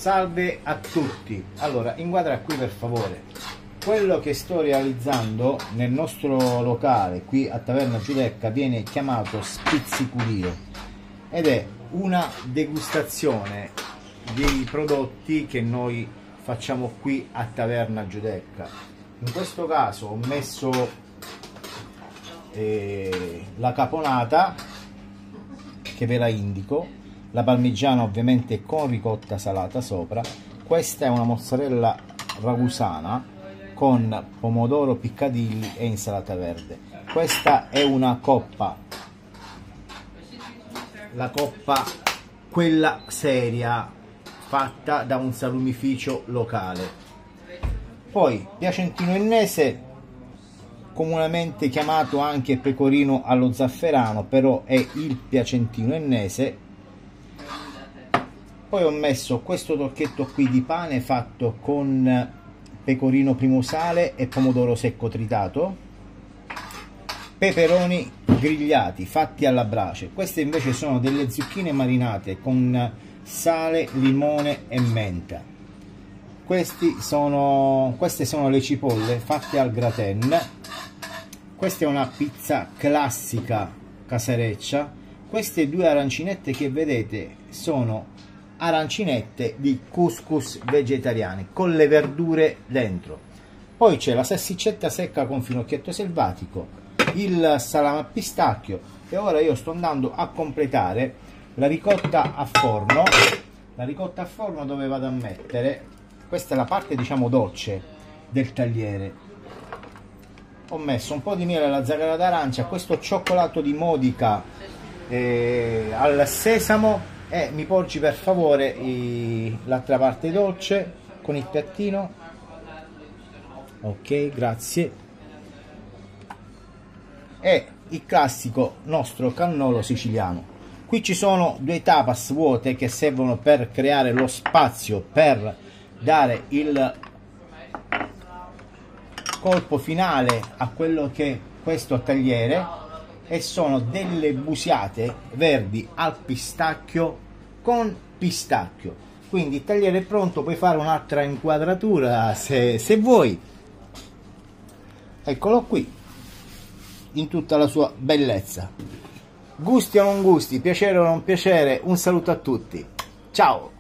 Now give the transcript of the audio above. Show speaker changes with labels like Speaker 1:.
Speaker 1: Salve a tutti. Allora, inquadra qui per favore. Quello che sto realizzando nel nostro locale qui a Taverna Giudecca viene chiamato spizziculio ed è una degustazione dei prodotti che noi facciamo qui a Taverna Giudecca. In questo caso ho messo la caponata, che ve la indico, la parmigiana ovviamente con ricotta salata sopra. Questa è una mozzarella ragusana con pomodoro, piccadilli e insalata verde. Questa è una coppa, la coppa quella seria, fatta da un salumificio locale. Poi piacentino ennese, comunemente chiamato anche pecorino allo zafferano, però è il piacentino ennese. Poi ho messo questo tocchetto qui di pane fatto con pecorino primo sale e pomodoro secco tritato, peperoni grigliati fatti alla brace. Queste invece sono delle zucchine marinate con sale, limone e menta. Queste sono le cipolle fatte al gratin. Questa è una pizza classica casareccia. Queste due arancinette che vedete sono arancinette di couscous vegetariani con le verdure dentro. Poi c'è la salsiccetta secca con finocchietto selvatico, il salame a pistacchio e ora io sto andando a completare la ricotta a forno. La ricotta a forno dove vado a mettere, questa è la parte diciamo dolce del tagliere. Ho messo un po' di miele alla zagara d'arancia, questo cioccolato di Modica al sesamo. E mi porgi per favore l'altra parte dolce con il piattino. Ok, grazie. E il classico nostro cannolo siciliano. Qui ci sono due tapas vuote che servono per creare lo spazio per dare il colpo finale a quello che è questo tagliere, e sono delle busiate verdi al pistacchio con pistacchio. Quindi il tagliere è pronto, puoi fare un'altra inquadratura se vuoi. Eccolo qui in tutta la sua bellezza. Gusti o non gusti, piacere o non piacere, un saluto a tutti, ciao.